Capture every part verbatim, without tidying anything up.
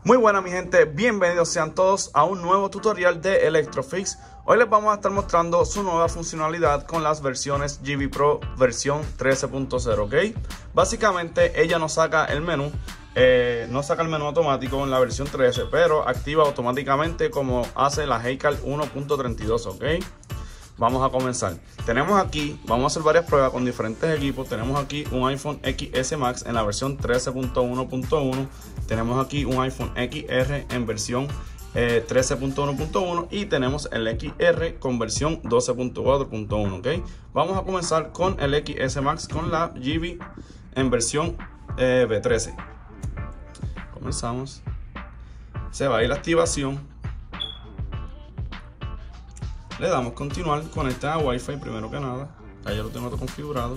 Muy buenas mi gente, bienvenidos sean todos a un nuevo tutorial de Electrofix. Hoy les vamos a estar mostrando su nueva funcionalidad con las versiones G V Pro versión trece punto cero, ¿ok? Básicamente ella nos saca el menú, eh, no saca el menú automático en la versión trece, pero activa automáticamente como hace la Heycar uno punto treinta y dos, ¿ok? Vamos a comenzar. Tenemos aquí, vamos a hacer varias pruebas con diferentes equipos. Tenemos aquí un iPhone X S Max en la versión trece punto uno punto uno. Tenemos aquí un iPhone X R en versión eh, trece punto uno punto uno y tenemos el X R con versión doce punto cuatro punto uno, ¿ok? Vamos a comenzar con el X S Max con la G V en versión eh, V trece. Comenzamos. Se va a ir la activación. Le damos continuar, conecta a Wi-Fi primero que nada. Ahí ya lo tengo todo configurado.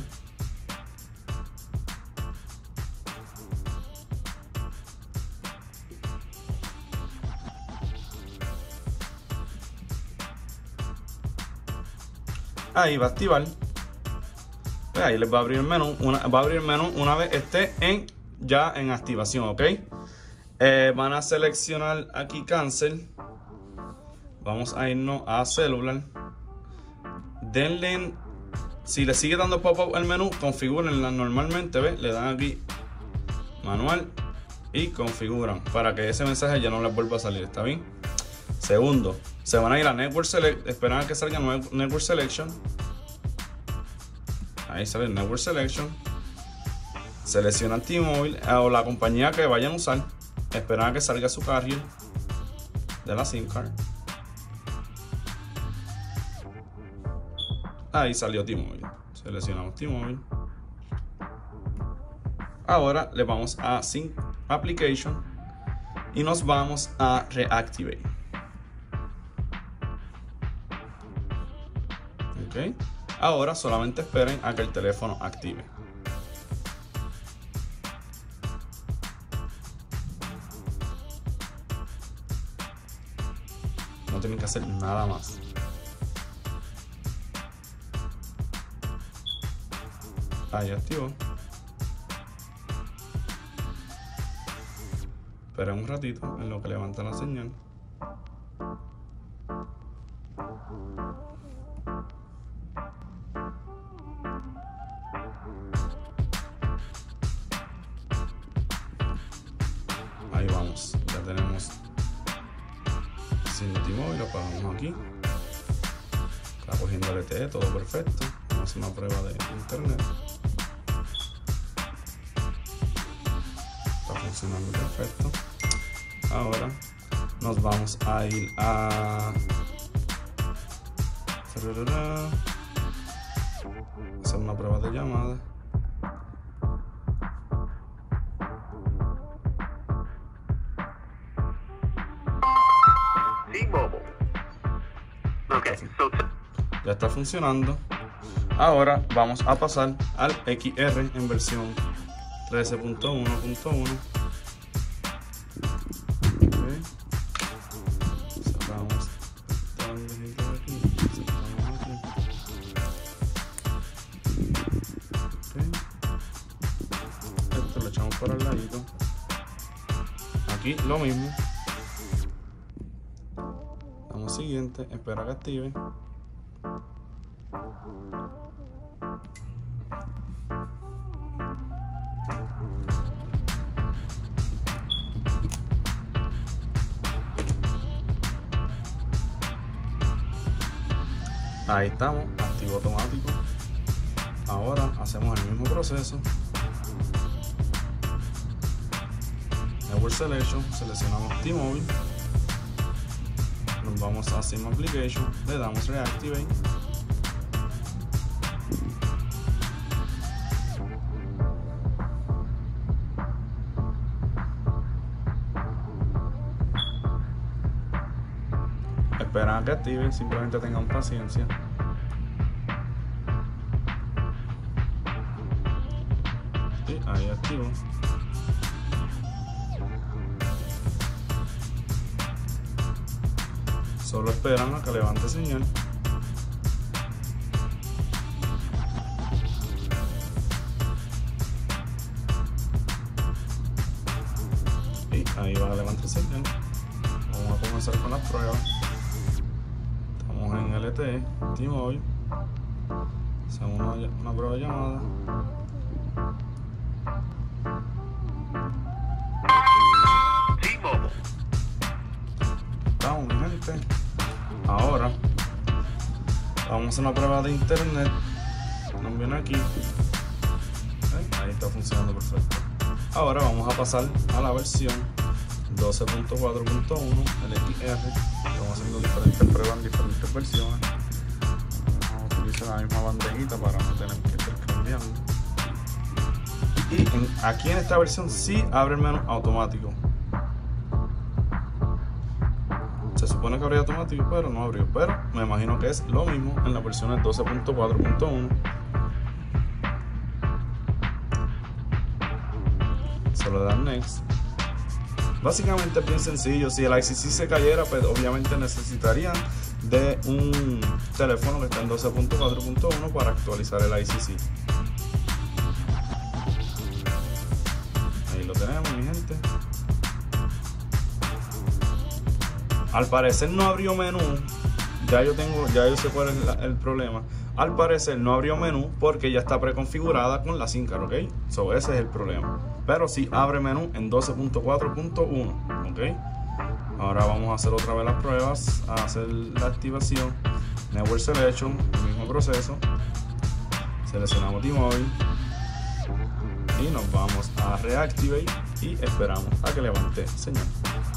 Ahí va a activar. Ahí les va a abrir el menú. Una, va a abrir el menú una vez esté en, ya en activación, ¿ok? Eh, van a seleccionar aquí cancel. Vamos a irnos a celular. Denle, si le sigue dando pop-up el menú, configúrenla normalmente, ¿ves? Le dan aquí manual y configuran para que ese mensaje ya no les vuelva a salir, ¿está bien? Segundo, se van a ir a Network Select, esperan a que salga Network Selection. Ahí sale el Network Selection. Seleccionan T-Mobile o la compañía que vayan a usar. Esperan a que salga su carrier de la SIM card. Ahí salió T-Mobile. Seleccionamos T-Mobile. Ahora le vamos a Sync Application y nos vamos a Reactivate. Ok. Ahora solamente esperen a que el teléfono active. No tienen que hacer nada más. Ahí activó. Esperen un ratito en lo que levanta la señal. Ahí vamos, ya tenemos signo T-Mobile, lo apagamos aquí. Está cogiendo el L T E, todo perfecto. Vamos a hacer una prueba de internet. Funcionando perfecto. Ahora nos vamos a ir a hacer una prueba de llamada. Okay, so ya está funcionando. Ahora vamos a pasar al X R en versión trece punto uno punto uno. Okay. Sacamos aquí. Sacamos aquí. Okay. Esto lo echamos para el ladito. Aquí lo mismo. Damos siguiente, espera que active. Ahí estamos, activo automático. Ahora hacemos el mismo proceso. Network Selection, seleccionamos T-Mobile. Nos vamos a Sim Application, le damos Reactivate. Esperan a que active, simplemente tengan paciencia. Y ahí activo. Solo esperan a que levante señal. Ahí va a levantar el señal. Vamos a comenzar con las pruebas. Estamos en L T E, T-Mobile. Hacemos una, una prueba de llamada. Estamos, mi gente. Ahora vamos a hacer una prueba de internet. Nos viene aquí. ¿Eh? Ahí está funcionando perfecto. Ahora vamos a pasar a la versión doce punto cuatro punto uno, el X R. Estamos haciendo diferentes pruebas en diferentes versiones. Vamos a utilizar la misma bandejita para no tener que estar cambiando. Y en, aquí en esta versión sí abre el menú automático. Se supone que abría automático, pero no abrió. Pero me imagino que es lo mismo en la versión doce punto cuatro punto uno. Solo le dan Next. Básicamente es bien sencillo. Si el I C C se cayera, pues obviamente necesitarían de un teléfono que está en doce punto cuatro punto uno para actualizar el I C C. Ahí lo tenemos, mi gente. Al parecer no abrió menú. Ya yo tengo, ya yo sé cuál es la, el problema. Al parecer no abrió menú porque ya está preconfigurada con la SIM card, ¿ok? So, ese es el problema. Pero sí abre menú en doce punto cuatro punto uno, ¿ok? Ahora vamos a hacer otra vez las pruebas, a hacer la activación. Network Selection, el mismo proceso. Seleccionamos T-Mobile y nos vamos a Reactivate y esperamos a que levante señal.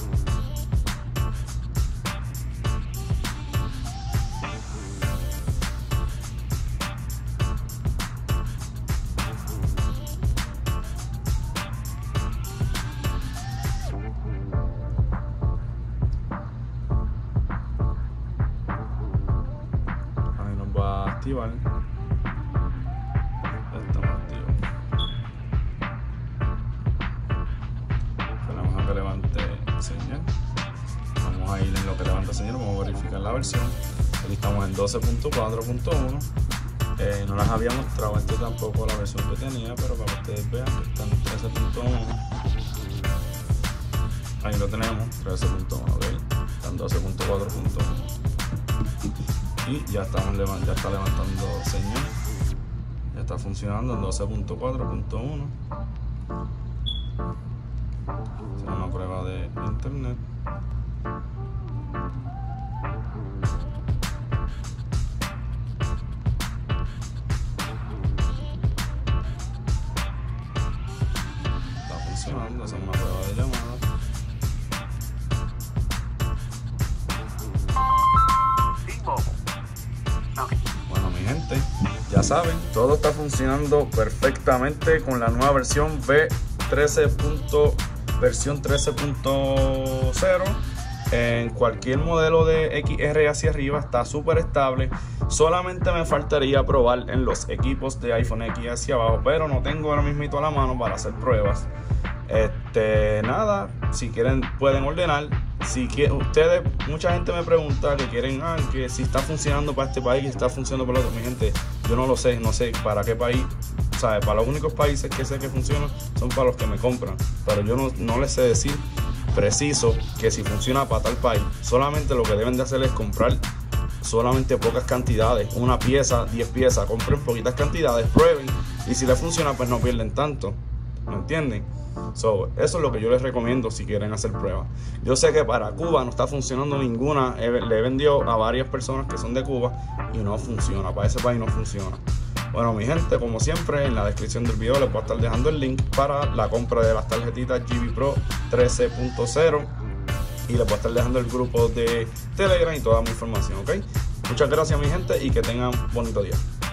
Va a activar. Estamos activos. Esperamos a que levante señal. Vamos a ir en lo que levanta señal. Vamos a verificar la versión. Aquí estamos en doce punto cuatro punto uno. Eh, no las había mostrado esto tampoco la versión que tenía, pero para que ustedes vean que está en trece punto uno. Ahí lo tenemos, trece punto uno, ¿ok? Está en doce punto cuatro punto uno. Y ya, estamos, ya está levantando señal. Ya está funcionando en doce punto cuatro punto uno. Es una prueba de internet. Está funcionando, es una prueba de llamada. Bueno, mi gente, ya saben, todo está funcionando perfectamente con la nueva versión V trece. Versión trece punto cero. En cualquier modelo de X R hacia arriba está súper estable. Solamente me faltaría probar en los equipos de iPhone X hacia abajo, pero no tengo ahora mismo a la mano para hacer pruebas. Este, nada, si quieren pueden ordenar. Si quieren, ustedes, mucha gente me pregunta que quieren, ah, que si está funcionando para este país, que está funcionando para el otro. Mi gente, yo no lo sé, no sé para qué país, ¿sabes? Para los únicos países que sé que funcionan son para los que me compran, pero yo no, no les sé decir preciso que si funciona para tal país. Solamente lo que deben de hacer es comprar solamente pocas cantidades, una pieza, diez piezas, compren poquitas cantidades, prueben y si les funciona pues no pierden tanto, ¿me entienden? So, eso es lo que yo les recomiendo si quieren hacer pruebas. Yo sé que para Cuba no está funcionando ninguna. Le he vendido a varias personas que son de Cuba y no funciona. Para ese país no funciona. Bueno, mi gente, como siempre, en la descripción del video les voy a estar dejando el link para la compra de las tarjetitas G V Pro trece punto cero y les voy a estar dejando el grupo de Telegram y toda mi información, ¿ok? Muchas gracias, mi gente, y que tengan bonito día.